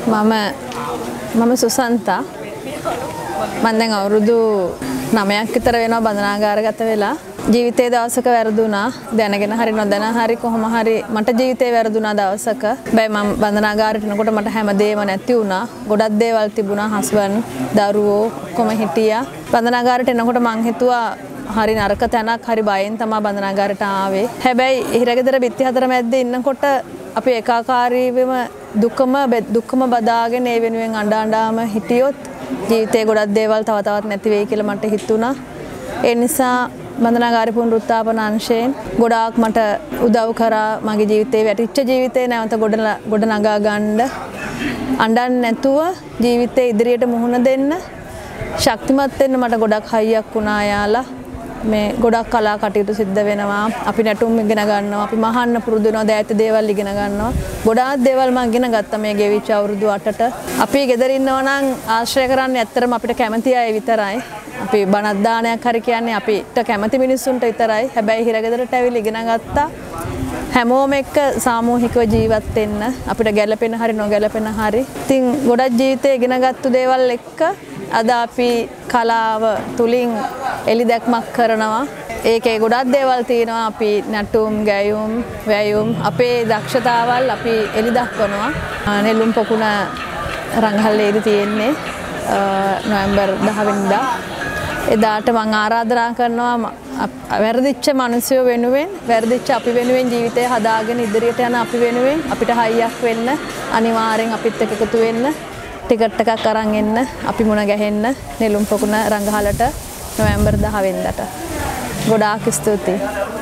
මම සුසන්තා මම දැන් අවුරුදු 9ක් විතර වෙනවා බන්ධනාගාරගත වෙලා ජීවිතේ දවසක වැරදුනා දැනගෙන හරි නොදැන හරි කොහොම හරි මට ජීවිතේ වැරදුනා දවසක බෑ මම බන්ධනාගාරයට එනකොට මට හැමදේම නැති වුණා ගොඩක් දේවල් තිබුණා හස්බන්ඩ් දරුවෝ කොම හිටියා බන්ධනාගාරයට එනකොට මං හිතුවා හරි නරක තැනක් හරි බයෙන් තමයි බන්ධනාගාරයට ආවේ හැබැයි හිරගෙදර බිත්ති හතර මැද්දේ ඉන්නකොට අපි ඒකාකාරීවම දුකම බදාගෙන ඒ වෙනුවෙන් අඬාම හිටියොත් ජීවිතේ ගොඩක් දේවල් තව තවත් නැති වෙයි කියලා මට හිතුණා ඒ නිසා බන්ධනාගාරේ පුනරුත්ථාපන අංශයෙන් ගොඩාක් මට උදව් කරා මගේ ජීවිතේ වැටිච්ච ජීවිතේ නැවත ගොඩ නගා ගන්න අඬන්න නැතුව ජීවිතේ ඉදිරියට මුහුණ දෙන්න ශක්තිමත් වෙන්න මට ගොඩක් හයියක් වුණා යාලා මේ ගොඩක් කලා කටයුතු සිද්ධ වෙනවා අපි නැටුම් ඉගෙන ගන්නවා අපි මහන්න පුරුදු වෙනවා දෑත දේවල් ඉගෙන ගන්නවා ගොඩාක් දේවල් මම ඉගෙන ගත්තා මේ ගෙවිච්ච අවුරුදු 8ට අපි ගෙදර ඉන්නවා නම් ආශ්‍රය කරන්නේ ඇත්තටම අපිට කැමති අය විතරයි අපි බණක් දානයක් හරි කියන්නේ අපිට කැමති මිනිස්සුන්ට විතරයි හැබැයි හිරගෙදරට ඇවිල්ලා ඉගෙන ගත්තා හැමෝම එක්ක සාමූහිකව ජීවත් වෙන්න අපිට ගැළපෙන හරි නොගැළපෙන හරි ඉතින් ගොඩක් ජීවිතේ ඉගෙනගත්තු දේවල් එක්ක අද අපි කලාව තුලින් එලි දැක්මක් කරනවා ඒකේ ගොඩක් දේවල් තියෙනවා අපි නැටුම් ගැයුම් වැයුම් අපේ දක්ෂතාවල් අපි එලි දක්වනවා නෙළුම් පොකුණ රංගහල්ලේදී තියෙන්නේ නොවැම්බර් 10 වෙනිදා එදාට මම ආරාධනා කරනවා වැරදිච්ච මිනිස්සු වෙනුවෙන් වැරදිච්ච අපි වෙනුවෙන් ජීවිතය හදාගෙන ඉදිරියට යන අපි වෙනුවෙන් අපිට හයියක් වෙන්න අනිවාර්යෙන් අපිත් එක්ක එකතු වෙන්න ටිකට් එකක් අරන් එන්න අපි මුණ ගැහෙන්න නෙළුම් පොකුණ රංගහලට නොවැම්බර් 10 වෙනිදාට ගොඩාක් ස්තුතියි